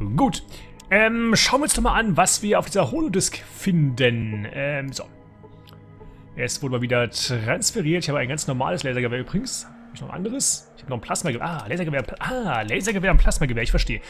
Gut. Schauen wir uns doch mal an, was wir auf dieser Holodisk finden. So. Es wurde mal wieder transferiert. Ich habe ein ganz normales Lasergewehr übrigens. Habe ich noch ein anderes? Ich habe noch ein Plasmagewehr. Lasergewehr und Plasmagewehr, ich verstehe.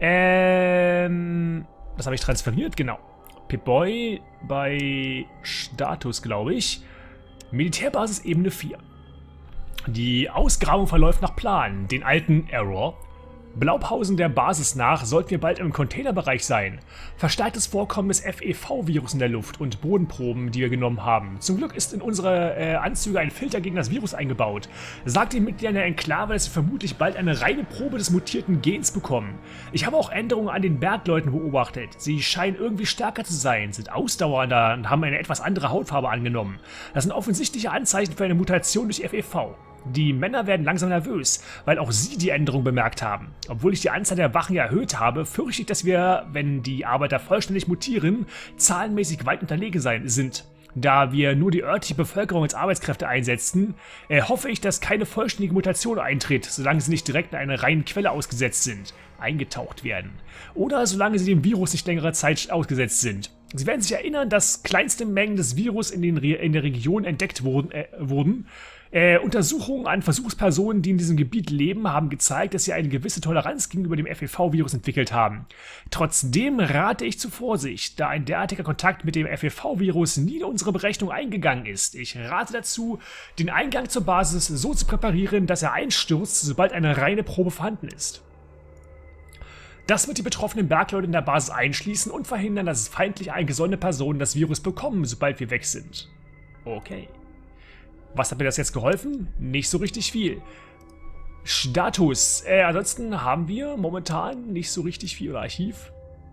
Das habe ich transferiert, genau. Pip-Boy bei Status, glaube ich. Militärbasis Ebene 4. Die Ausgrabung verläuft nach Plan, den alten Error. Blaupausen der Basis nach sollten wir bald im Containerbereich sein. Verstärktes Vorkommen des FEV-Virus in der Luft und Bodenproben, die wir genommen haben. Zum Glück ist in unsere Anzüge ein Filter gegen das Virus eingebaut. Sagt den Mitgliedern der Enklave, dass wir vermutlich bald eine reine Probe des mutierten Gens bekommen. Ich habe auch Änderungen an den Bergleuten beobachtet. Sie scheinen irgendwie stärker zu sein, sind ausdauernder und haben eine etwas andere Hautfarbe angenommen. Das sind offensichtliche Anzeichen für eine Mutation durch FEV. Die Männer werden langsam nervös, weil auch sie die Änderung bemerkt haben. Obwohl ich die Anzahl der Wachen erhöht habe, fürchte ich, dass wir, wenn die Arbeiter vollständig mutieren, zahlenmäßig weit unterlegen sind. Da wir nur die örtliche Bevölkerung als Arbeitskräfte einsetzen, hoffe ich, dass keine vollständige Mutation eintritt, solange sie nicht direkt in einer reinen Quelle ausgesetzt sind, eingetaucht werden. Oder solange sie dem Virus nicht längere Zeit ausgesetzt sind. Sie werden sich erinnern, dass kleinste Mengen des Virus in der Region entdeckt wurden. Untersuchungen an Versuchspersonen, die in diesem Gebiet leben, haben gezeigt, dass sie eine gewisse Toleranz gegenüber dem FEV-Virus entwickelt haben. Trotzdem rate ich zu Vorsicht, da ein derartiger Kontakt mit dem FEV-Virus nie in unsere Berechnung eingegangen ist. Ich rate dazu, den Eingang zur Basis so zu präparieren, dass er einstürzt, sobald eine reine Probe vorhanden ist. Das wird die betroffenen Bergleute in der Basis einschließen und verhindern, dass feindlich eingesonnene Personen das Virus bekommen, sobald wir weg sind. Okay. Was hat mir das jetzt geholfen? Nicht so richtig viel. Status. Ansonsten haben wir momentan nicht so richtig viel. Oder Archiv.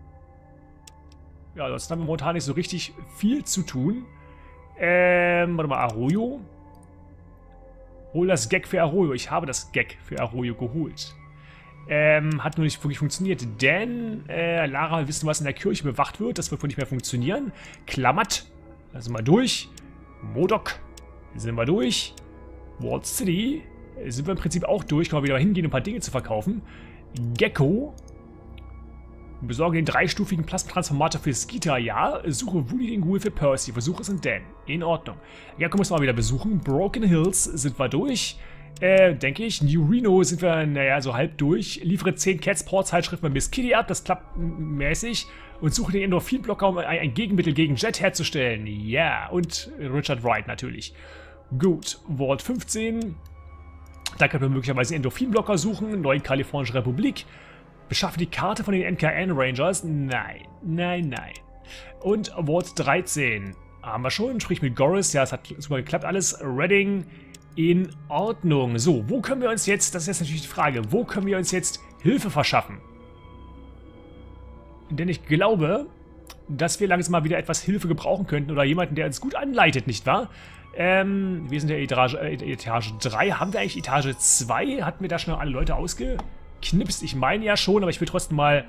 Ja, ansonsten haben wir momentan nicht so richtig viel zu tun. Warte mal, Arroyo. Hol das Gag für Arroyo. Ich habe das Gag für Arroyo geholt. Hat nur nicht wirklich funktioniert, denn Lara will wissen, was in der Kirche bewacht wird. Das wird wohl nicht mehr funktionieren. Klammert. Da sind wir durch. Modok. Sind wir durch. Wall City. Sind wir im Prinzip auch durch. Können wir wieder hingehen, um ein paar Dinge zu verkaufen. Gecko. Besorge den dreistufigen Plasmatransformator für Skeeter. Ja. Suche Woody den Ghoul für Percy. Versuche es in Dan. In Ordnung. Gecko müssen wir wieder besuchen. Broken Hills sind wir durch. Denke ich. New Reno sind wir, naja, so halb durch. Liefere 10 Catsport-Zeitschriften bei Miss Kitty ab. Das klappt mäßig. Und suche den Endorphin-Blocker, um ein Gegenmittel gegen Jet herzustellen. Ja. Und Richard Wright natürlich. Gut. Vault 15. Da können wir möglicherweise Endorphin-Blocker suchen. Neue Kalifornische Republik. Beschaffe die Karte von den NKN Rangers. Nein. Nein, nein. Und Vault 13. Haben wir schon. Sprich mit Goris. Ja, es hat super geklappt alles. Redding. In Ordnung. So, wo können wir uns jetzt, das ist jetzt natürlich die Frage, wo können wir uns jetzt Hilfe verschaffen? Denn ich glaube, dass wir langsam mal wieder etwas Hilfe gebrauchen könnten oder jemanden, der uns gut anleitet, nicht wahr? Wir sind ja Etage 3. Haben wir eigentlich Etage 2? Hatten wir da schon alle Leute ausgeknipst? Ich meine ja schon, aber ich will trotzdem mal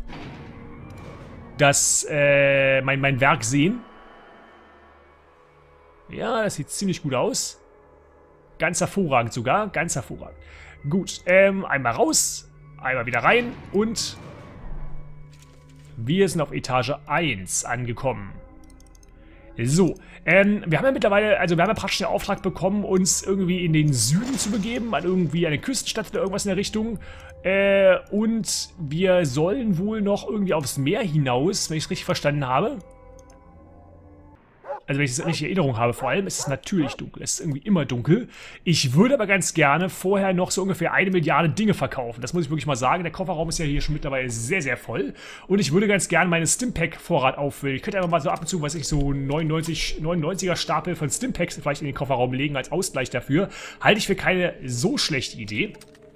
das, mein Werk sehen. Ja, das sieht ziemlich gut aus. Ganz hervorragend sogar, ganz hervorragend. Gut, einmal raus, einmal wieder rein und wir sind auf Etage 1 angekommen. So, wir haben ja mittlerweile, also wir haben ja praktisch den Auftrag bekommen, uns irgendwie in den Süden zu begeben, an irgendwie eine Küstenstadt oder irgendwas in der Richtung. Und wir sollen wohl noch irgendwie aufs Meer hinaus, wenn ich es richtig verstanden habe. Also wenn ich das richtig in Erinnerung habe, vor allem ist es natürlich dunkel. Es ist irgendwie immer dunkel. Ich würde aber ganz gerne vorher noch so ungefähr 1 Milliarde Dinge verkaufen. Das muss ich wirklich mal sagen. Der Kofferraum ist ja hier schon mittlerweile sehr, sehr voll. Und ich würde ganz gerne meine Stimpack-Vorrat auffüllen. Ich könnte einfach mal so ab und zu, was ich so 99er Stapel von Stimpacks vielleicht in den Kofferraum legen als Ausgleich dafür. Halte ich für keine so schlechte Idee.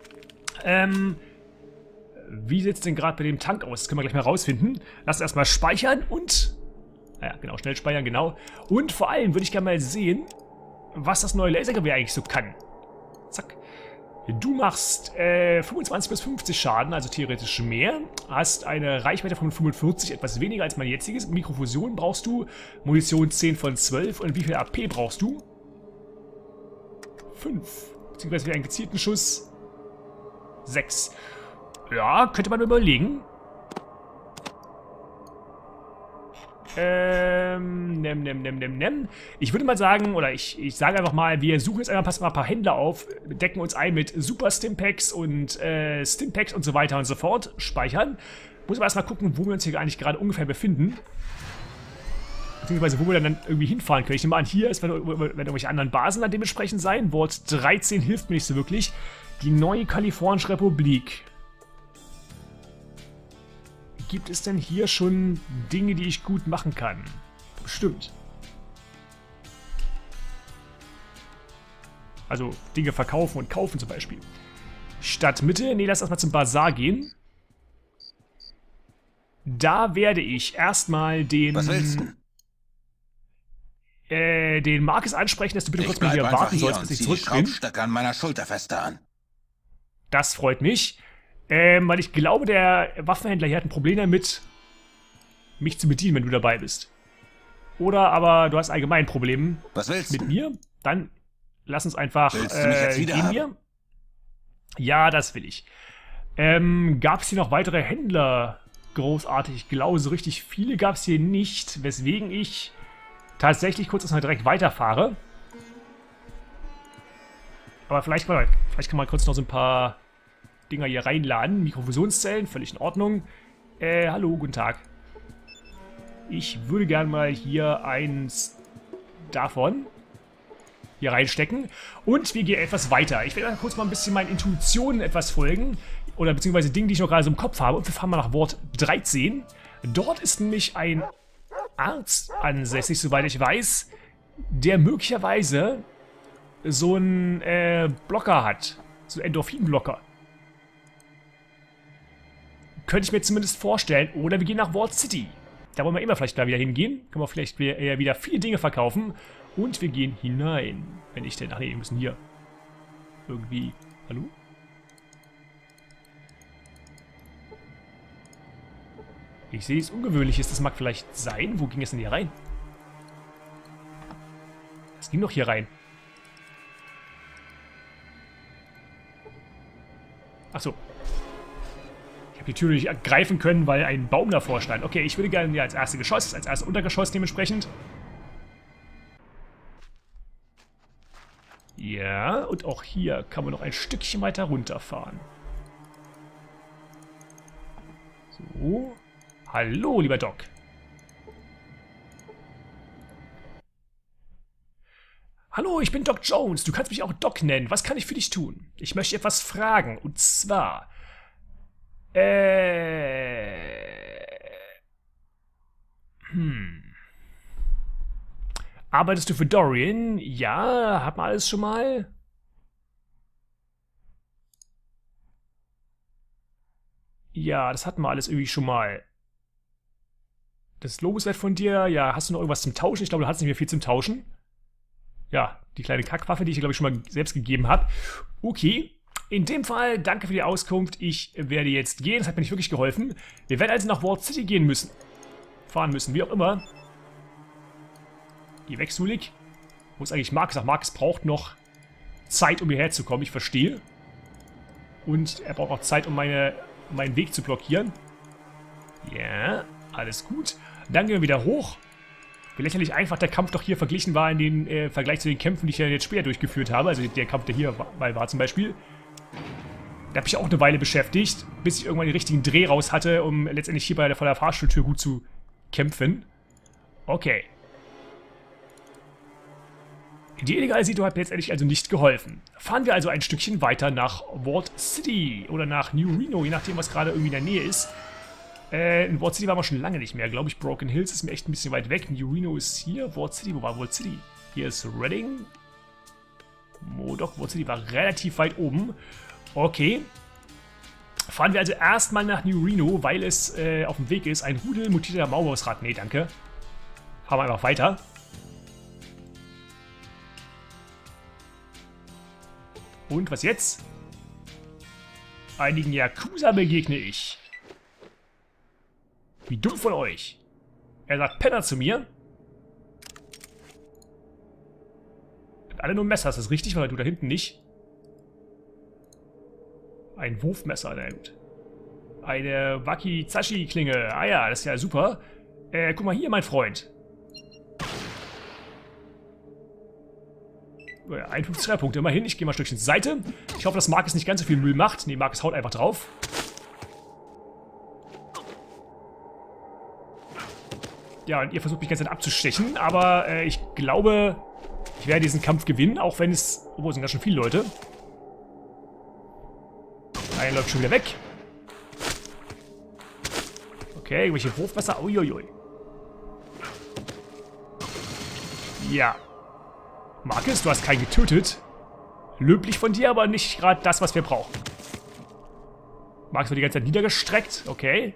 Wie sieht es denn gerade bei dem Tank aus? Das können wir gleich mal rausfinden. Lass uns erstmal speichern und... Ja, genau, schnell speichern, genau. Und vor allem würde ich gerne mal sehen, was das neue Lasergewehr eigentlich so kann. Zack. Du machst 25 bis 50 Schaden, also theoretisch mehr. Hast eine Reichweite von 45, etwas weniger als mein jetziges. Mikrofusion brauchst du. Munition 10 von 12. Und wie viel AP brauchst du? 5. Beziehungsweise für einen gezielten Schuss 6. Ja, könnte man überlegen. Ich würde mal sagen, oder ich sage einfach mal, wir suchen jetzt einfach mal ein paar Händler auf, decken uns ein mit Super Stimpaks und Stimpaks und so weiter und so fort, speichern. Muss aber erstmal gucken, wo wir uns hier eigentlich gerade ungefähr befinden. Beziehungsweise wo wir dann irgendwie hinfahren können. Ich nehme an, hier ist, wenn irgendwelche anderen Basen dann dementsprechend sein. Wort 13 hilft mir nicht so wirklich. Die neue Kalifornische Republik. Gibt es denn hier schon Dinge, die ich gut machen kann? Bestimmt. Also Dinge verkaufen und kaufen zum Beispiel. Stadtmitte. Nee, lass erstmal zum Bazar gehen. Da werde ich erstmal den... Was willst du? Den Marcus ansprechen, dass du bitte kurz mal hier warten sollst, bis ich zurück bin. Schraubstöcke an meiner Schulter fester an. Das freut mich. Weil ich glaube, der Waffenhändler hier hat ein Problem damit, mich zu bedienen, wenn du dabei bist. Oder aber du hast allgemein Probleme mit mir. Dann lass uns einfach gehen hier. Ja, das will ich. Gab es hier noch weitere Händler? Großartig. Ich glaube, so richtig viele gab es hier nicht, weswegen ich tatsächlich kurz erstmal direkt weiterfahre. Aber vielleicht kann man kurz noch so ein paar Dinger hier reinladen. Mikrofusionszellen, völlig in Ordnung. Hallo, guten Tag. Ich würde gerne mal hier eins davon hier reinstecken. Und wir gehen etwas weiter. Ich werde kurz mal ein bisschen meinen Intuitionen etwas folgen. Oder beziehungsweise Dinge, die ich noch gerade so im Kopf habe. Und wir fahren mal nach Wort 13. Dort ist nämlich ein Arzt ansässig, soweit ich weiß, der möglicherweise so einen Blocker hat. So einen Endorphin-Blocker. Könnte ich mir zumindest vorstellen. Oder wir gehen nach Ward City. Da wollen wir immer vielleicht da wieder hingehen. Können wir vielleicht wieder viele Dinge verkaufen. Und wir gehen hinein. Wenn ich denn... Ach nee, wir müssen hier irgendwie... Hallo? Ich sehe, es Ungewöhnliches. Das mag vielleicht sein. Wo ging es denn hier rein? Das ging doch hier rein. Achso. Ich habe die Tür nicht greifen können, weil ein Baum davor stand. Okay, ich würde gerne hier als erstes Geschoss, als erstes Untergeschoss dementsprechend. Ja, und auch hier kann man noch ein Stückchen weiter runterfahren. So. Hallo, lieber Doc. Hallo, ich bin Doc Jones. Du kannst mich auch Doc nennen. Was kann ich für dich tun? Ich möchte etwas fragen. Und zwar... Arbeitest du für Dorian? Ja, hat man alles schon mal? Ja, das hatten wir alles irgendwie schon mal. Das Logo ist von dir. Ja, hast du noch irgendwas zum Tauschen? Ich glaube, du hast nicht mehr viel zum Tauschen. Ja, die kleine Kackwaffe, die ich, glaube ich, schon mal selbst gegeben habe. Okay, in dem Fall, danke für die Auskunft. Ich werde jetzt gehen. Das hat mir nicht wirklich geholfen. Wir werden also nach Ward City gehen müssen. Fahren müssen, wie auch immer. Geh weg, Sulik. Wo ist eigentlich Marcus? Ach, Marcus braucht noch Zeit, um hierher zu kommen. Ich verstehe. Und er braucht auch Zeit, um meinen Weg zu blockieren. Ja, alles gut. Dann gehen wir wieder hoch. Wie lächerlich einfach der Kampf doch hier verglichen war in den Vergleich zu den Kämpfen, die ich ja jetzt später durchgeführt habe. Also der Kampf, der hier war zum Beispiel. Da habe ich auch eine Weile beschäftigt, bis ich irgendwann den richtigen Dreh raus hatte, um letztendlich hier vor der Fahrstuhltür gut zu kämpfen. Okay. Die illegale Siedlung hat mir letztendlich also nicht geholfen. Fahren wir also ein Stückchen weiter nach Ward City oder nach New Reno, je nachdem, was gerade irgendwie in der Nähe ist. In Ward City waren wir schon lange nicht mehr, glaube ich. Broken Hills ist mir echt ein bisschen weit weg. New Reno ist hier. Ward City, wo war Ward City? Hier ist Redding. Modoc, Ward City war relativ weit oben. Okay. Fahren wir also erstmal nach New Reno, weil es auf dem Weg ist. Ein Rudel mutierter Maulwurfsrat. Nee, danke. Fahren wir einfach weiter. Und was jetzt? Einigen Yakuza begegne ich. Wie dumm von euch. Er sagt Penner zu mir. Und alle nur Messer, ist das richtig? Weil du da hinten nicht. Ein Wurfmesser, na gut. Eine Wakizashi-Klinge. Ah ja, das ist ja super. Guck mal hier, mein Freund. 51 Trefferpunkte, immerhin. Ich gehe mal ein Stückchen zur Seite. Ich hoffe, dass Marcus nicht ganz so viel Müll macht. Nee, Marcus haut einfach drauf. Ja, und ihr versucht mich die ganze Zeit abzustechen, aber ich glaube, ich werde diesen Kampf gewinnen, auch wenn es... Oh, es sind ganz schön viele Leute. Einer läuft schon wieder weg. Okay, irgendwelche Wurfwasser. Uiuiui. Ja. Marcus, du hast keinen getötet. Löblich von dir, aber nicht gerade das, was wir brauchen. Marcus wird die ganze Zeit niedergestreckt. Okay.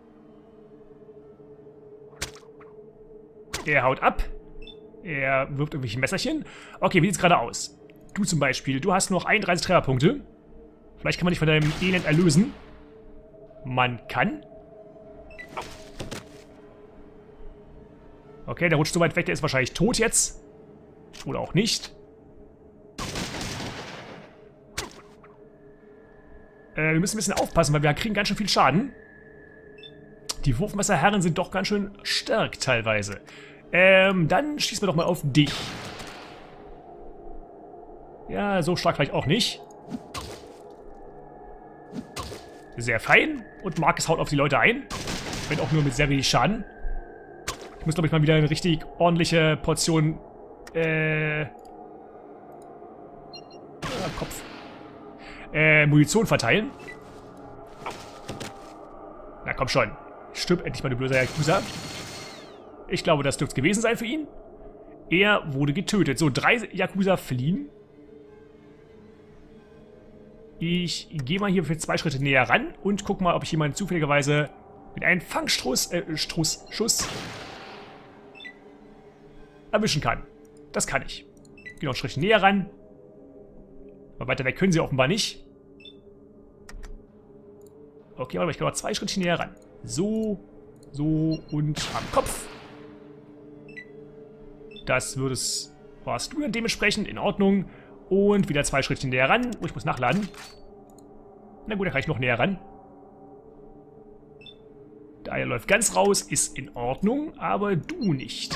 Er haut ab. Er wirft irgendwelche Messerchen. Okay, wie sieht's gerade aus? Du zum Beispiel, du hast nur noch 31 Trefferpunkte. Vielleicht kann man dich von deinem Elend erlösen. Man kann. Okay, der rutscht so weit weg, der ist wahrscheinlich tot jetzt. Oder auch nicht. Wir müssen ein bisschen aufpassen, weil wir kriegen ganz schön viel Schaden. Die Wurfmesserherren sind doch ganz schön stark teilweise. Dann schießen wir doch mal auf dich. Ja, so stark vielleicht auch nicht. Sehr fein. Und Marcus haut auf die Leute ein. Wenn auch nur mit sehr wenig Schaden. Ich muss, glaube ich, mal wieder eine richtig ordentliche Portion... Kopf. Munition verteilen. Na komm schon. Stirb endlich mal, du böser Yakuza. Ich glaube, das dürfte es gewesen sein für ihn. Er wurde getötet. So, 3 Yakuza fliehen. Ich gehe mal hier für 2 Schritte näher ran und guck mal, ob ich jemanden zufälligerweise mit einem Fangschuss erwischen kann. Das kann ich. Gehe noch einen Schritt näher ran. Aber weiter weg können sie offenbar nicht. Okay, aber ich kann noch 2 Schritte näher ran. So, so und am Kopf. Das warst du dann dementsprechend in Ordnung. Und wieder 2 Schrittchen näher ran. Oh, ich muss nachladen. Na gut, dann kann ich noch näher ran. Der Eier läuft ganz raus, ist in Ordnung, aber du nicht.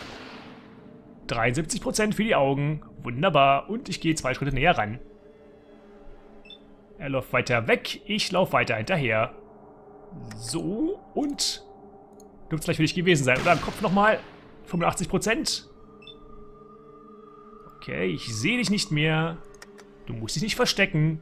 73% für die Augen. Wunderbar. Und ich gehe 2 Schritte näher ran. Er läuft weiter weg. Ich laufe weiter hinterher. So. Und dürfte es gleich für dich gewesen sein. Oder am Kopf nochmal. 85%. Okay, ich sehe dich nicht mehr. Du musst dich nicht verstecken.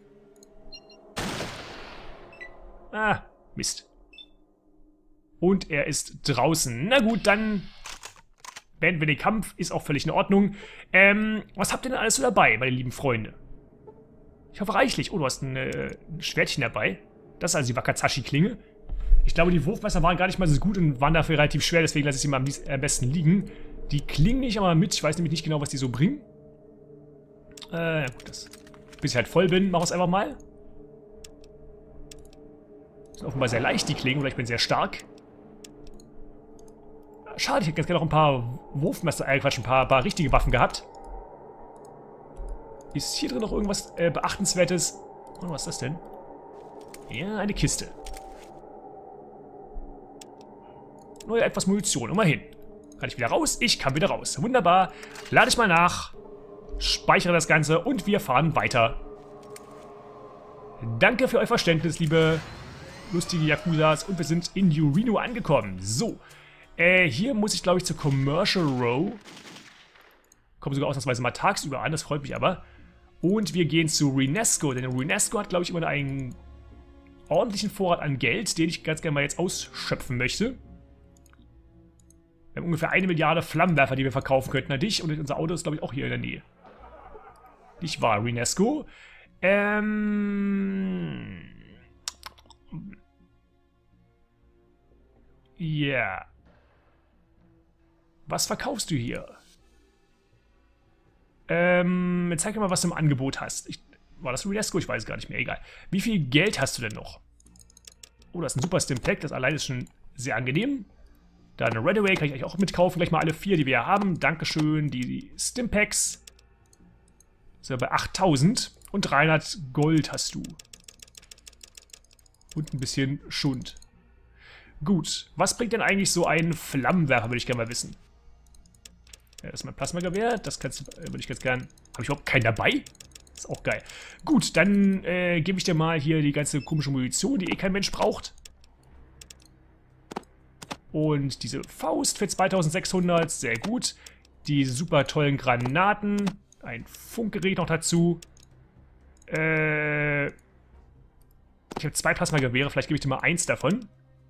Ah, Mist. Und er ist draußen. Na gut, dann beenden wir den Kampf. Ist auch völlig in Ordnung. Was habt ihr denn alles so dabei, meine lieben Freunde? Ich hoffe reichlich. Oh, du hast ein Schwertchen dabei. Das ist also die Wakazashi-Klinge. Ich glaube, die Wurfmesser waren gar nicht mal so gut und waren dafür relativ schwer. Deswegen lasse ich sie mal am besten liegen. Die klingen nicht aber mit. Ich weiß nämlich nicht genau, was die so bringen. Gut, bis ich halt voll bin, machen wir es einfach mal. Sind offenbar sehr leicht, die Klingen. Oder ich bin sehr stark. Schade, ich hätte ganz gerne noch ein paar Wurfmesser, Quatsch, ein paar richtige Waffen gehabt. Ist hier drin noch irgendwas Beachtenswertes? Oh, was ist das denn? Ja, eine Kiste. Nur etwas Munition, immerhin. Kann ich wieder raus? Ich kann wieder raus. Wunderbar. Lade ich mal nach. Speichere das Ganze und wir fahren weiter. Danke für euer Verständnis, liebe lustige Yakuzas. Und wir sind in Yurino angekommen. So. Hier muss ich, glaube ich, zur Commercial Row. Komme sogar ausnahmsweise mal tagsüber an, das freut mich aber. Und wir gehen zu Renasco, denn Renasco hat, glaube ich, immer einen ordentlichen Vorrat an Geld, den ich ganz gerne mal jetzt ausschöpfen möchte. Wir haben ungefähr 1 Milliarde Flammenwerfer, die wir verkaufen könnten an dich. Und unser Auto ist, glaube ich, auch hier in der Nähe. Nicht wahr, Renasco? Ja. Was verkaufst du hier? Zeig mir mal, was du im Angebot hast. War das Renasco? Ich weiß es gar nicht mehr. Egal. Wie viel Geld hast du denn noch? Oh, das ist ein super Stimpack. Das allein ist schon sehr angenehm. Da eine Redaway kann ich eigentlich auch mitkaufen. Gleich mal alle 4, die wir hier haben. Dankeschön. Die Stimpaks. So, bei 8000. Und 300 Gold hast du. Und ein bisschen Schund. Gut, was bringt denn eigentlich so ein Flammenwerfer, würde ich gerne mal wissen. Ja, das ist mein Plasmagewehr, das würde ich ganz gern... Habe ich überhaupt keinen dabei? Ist auch geil. Gut, dann gebe ich dir mal hier die ganze komische Munition, die eh kein Mensch braucht. Und diese Faust für 2600, sehr gut. Die super tollen Granaten. Ein Funkgerät noch dazu. Ich habe 2 Plasmagewehre, vielleicht gebe ich dir mal 1 davon.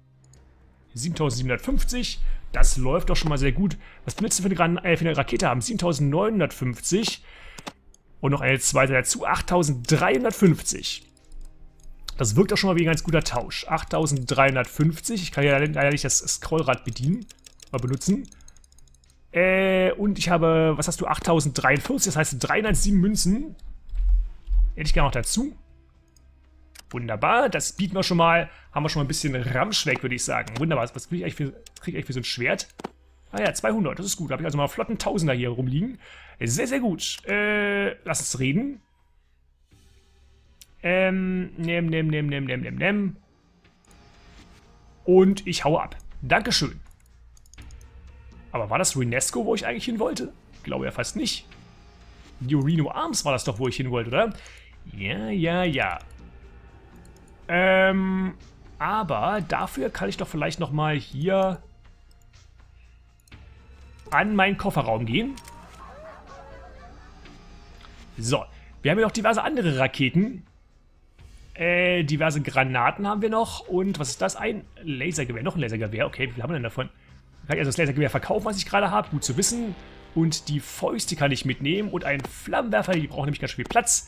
7750, das läuft doch schon mal sehr gut. Was willst du für eine Rakete haben? 7950. Und noch eine zweite dazu, 8350. Das wirkt doch schon mal wie ein ganz guter Tausch. 8350, ich kann ja leider nicht das Scrollrad bedienen, mal benutzen. Und ich habe, was hast du, 8043, das heißt 307 Münzen. Hätte ich gerne noch dazu. Wunderbar, das bieten wir schon mal. Haben wir schon mal ein bisschen Ramsch weg, würde ich sagen. Wunderbar, was kriege ich eigentlich für so ein Schwert? Ah ja, 200, das ist gut. Da habe ich also mal flotten Tausender hier rumliegen. Sehr, sehr gut. Lass uns reden. Und ich haue ab. Dankeschön. Aber war das Renesco, wo ich eigentlich hin wollte? Ich glaube ja fast nicht. Diorino Arms war das doch, wo ich hin wollte, oder? Ja, ja, ja. Aber dafür kann ich doch vielleicht nochmal hier an meinen Kofferraum gehen. So, wir haben ja noch diverse andere Raketen. Diverse Granaten haben wir noch. Und was ist das? Ein Lasergewehr. Noch ein Lasergewehr. Okay, wie viel haben wir denn davon? Kann ich also das Lasergewehr verkaufen, was ich gerade habe? Gut zu wissen. Und die Fäuste kann ich mitnehmen. Und einen Flammenwerfer, die brauchen nämlich ganz schön viel Platz.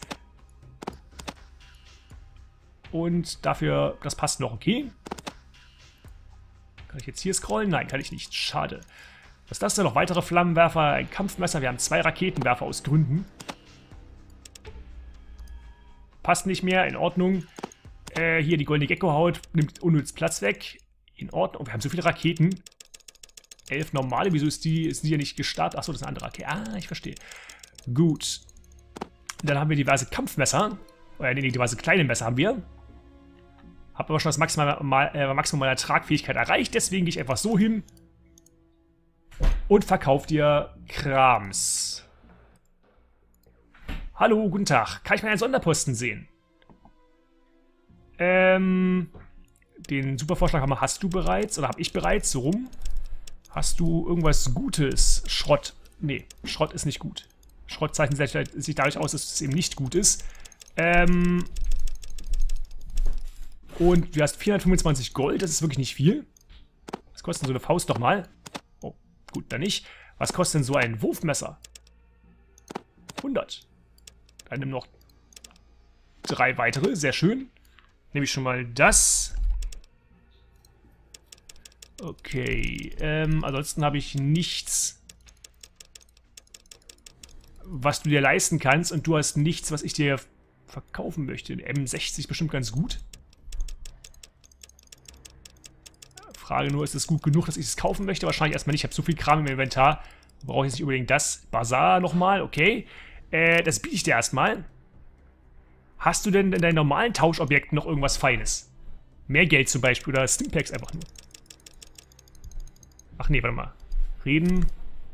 Und dafür, das passt noch, okay. Kann ich jetzt hier scrollen? Nein, kann ich nicht. Schade. Was ist das denn? Noch weitere Flammenwerfer, ein Kampfmesser. Wir haben 2 Raketenwerfer aus Gründen. Passt nicht mehr, in Ordnung. Hier die goldene Gecko-Haut nimmt unnütz Platz weg. In Ordnung. Oh, wir haben so viele Raketen. 11 normale, wieso ist die ja nicht gestartet? Achso, das ist eine andere Rakete. Ah, ich verstehe. Gut. Dann haben wir diverse Kampfmesser. Nee, diverse kleine Messer haben wir. Hab aber schon das Maximum meiner Tragfähigkeit erreicht, deswegen gehe ich einfach so hin und verkaufe dir Krams. Hallo, guten Tag. Kann ich mal einen Sonderposten sehen? Den Supervorschlag hast du bereits, oder habe ich bereits, so rum. Hast du irgendwas Gutes? Schrott. Nee, Schrott ist nicht gut. Schrott zeichnet sich dadurch aus, dass es eben nicht gut ist. Und du hast 425 Gold, das ist wirklich nicht viel. Was kostet denn so eine Faust nochmal? Oh, gut, dann nicht. Was kostet denn so ein Wurfmesser? 100. Dann nimm noch 3 weitere, sehr schön. Nehme ich schon mal das. Okay, ansonsten habe ich nichts, was du dir leisten kannst. Und du hast nichts, was ich dir verkaufen möchte. M60 bestimmt ganz gut. Frage nur, ist es gut genug, dass ich es kaufen möchte? Wahrscheinlich erstmal nicht. Ich habe so viel Kram im Inventar. Brauche ich jetzt nicht unbedingt das. Bazar nochmal, okay. Das biete ich dir erstmal. Hast du denn in deinen normalen Tauschobjekten noch irgendwas Feines? Mehr Geld zum Beispiel oder Stimpaks einfach nur? Ach nee, warte mal. Reden.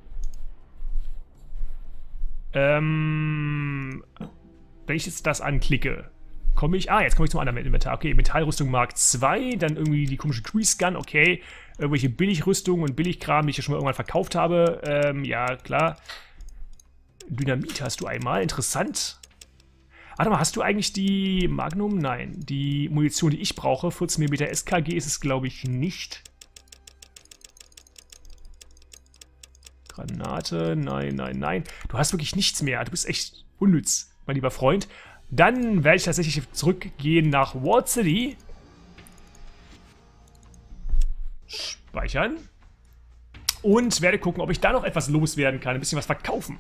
Wenn ich jetzt das anklicke, komme ich... Ah, jetzt komme ich zum anderen Inventar. Okay, Metallrüstung Mark II, dann irgendwie die komische Crease Gun, okay. Irgendwelche Billigrüstungen und Billigkram, die ich ja schon mal irgendwann verkauft habe. Ja, klar. Dynamit hast du einmal, interessant. Warte mal, hast du eigentlich die Magnum? Nein. Die Munition, die ich brauche, 14 mm SKG ist es, glaube ich, nicht. Granate, nein, nein, nein. Du hast wirklich nichts mehr. Du bist echt unnütz, mein lieber Freund. Dann werde ich tatsächlich zurückgehen nach Wall City. Speichern. Und werde gucken, ob ich da noch etwas loswerden kann. Ein bisschen was verkaufen.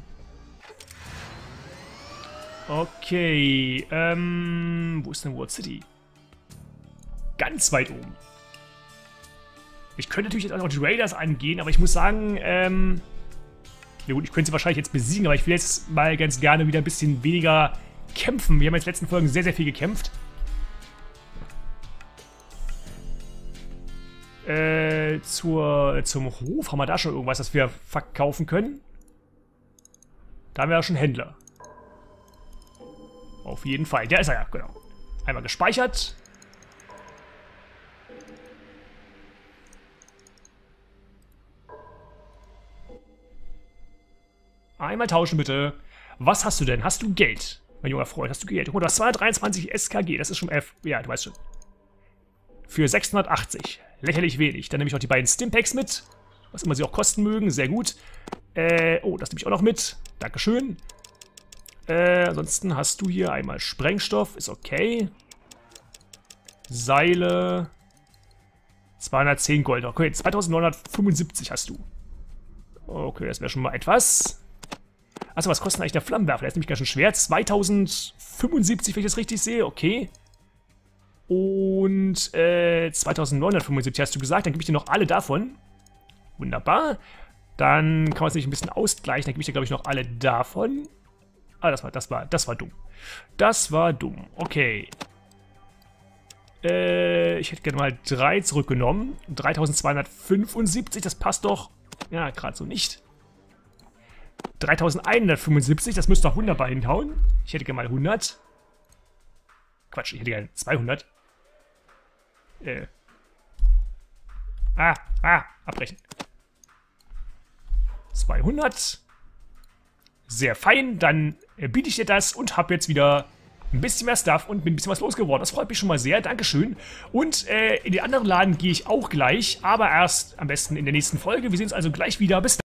Okay, wo ist denn Wall City? Ganz weit oben. Ich könnte natürlich jetzt auch noch die Raiders angehen, aber ich muss sagen, ja gut, ich könnte sie wahrscheinlich jetzt besiegen, aber ich will jetzt mal ganz gerne wieder ein bisschen weniger kämpfen. Wir haben jetzt in den letzten Folgen sehr, sehr viel gekämpft. zum Hof. Haben wir da schon irgendwas, das wir verkaufen können? Da haben wir ja schon Händler. Auf jeden Fall. Der ist er ja, genau. Einmal gespeichert. Einmal tauschen, bitte. Was hast du denn? Hast du Geld? Mein junger Freund, hast du Geld? Guck mal, du hast 223 SKG. Das ist schon F. Ja, du weißt schon. Für 680. Lächerlich wenig. Dann nehme ich auch die beiden Stimpaks mit. Was immer sie auch kosten mögen. Sehr gut. Oh, das nehme ich auch noch mit. Dankeschön. Ansonsten hast du hier einmal Sprengstoff. Ist okay. Seile. 210 Gold. Okay, 2975 hast du. Okay, das wäre schon mal etwas. Achso, was kostet eigentlich der Flammenwerfer? Der ist nämlich ganz schön schwer. 2075, wenn ich das richtig sehe. Okay. Und 2975 hast du gesagt. Dann gebe ich dir noch alle davon. Wunderbar. Dann kann man es nicht ein bisschen ausgleichen. Dann gebe ich dir, glaube ich, noch alle davon. Ah, das war dumm. Das war dumm. Okay. Ich hätte gerne mal 3 zurückgenommen. 3275, das passt doch. Ja, gerade so nicht. 3175, das müsste doch wunderbar hinhauen. Ich hätte gerne mal 100. Quatsch, ich hätte gerne 200. Abbrechen. 200. Sehr fein, dann biete ich dir das und habe jetzt wieder ein bisschen mehr Stuff und bin ein bisschen was losgeworden. Das freut mich schon mal sehr, Dankeschön. Und in den anderen Laden gehe ich auch gleich, aber erst am besten in der nächsten Folge. Wir sehen uns also gleich wieder. Bis dann.